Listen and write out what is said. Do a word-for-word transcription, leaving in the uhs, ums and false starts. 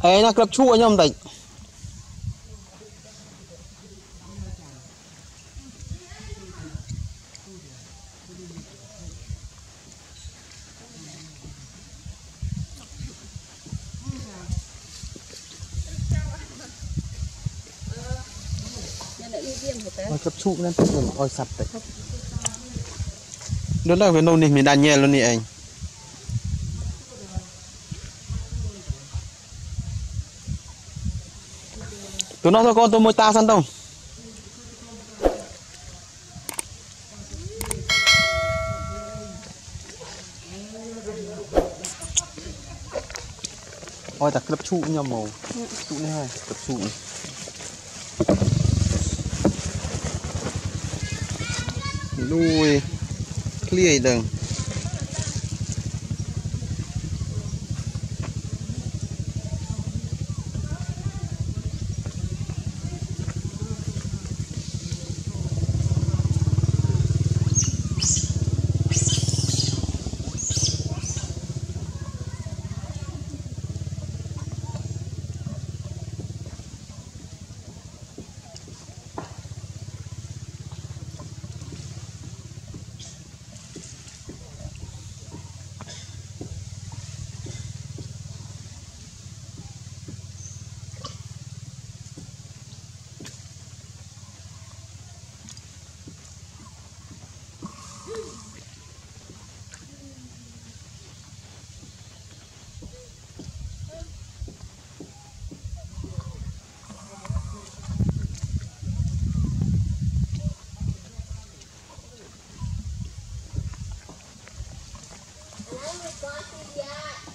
Ê nó cướp chua nhom tịnh. Nó cướp chua nên tự nhiên ôi sập tịnh. Đó là cái nâu này mình đàn nhẹ luôn nè anh. Tụi nó thôi con tôi môi ta săn đâu. Ôi ta cướp trụ nhau màu. Trụ này hay, cướp trụ. Đuôi clear đừng. Hãy subscribe cho kênh Ghiền Mì Gõ để không bỏ lỡ những video hấp dẫn.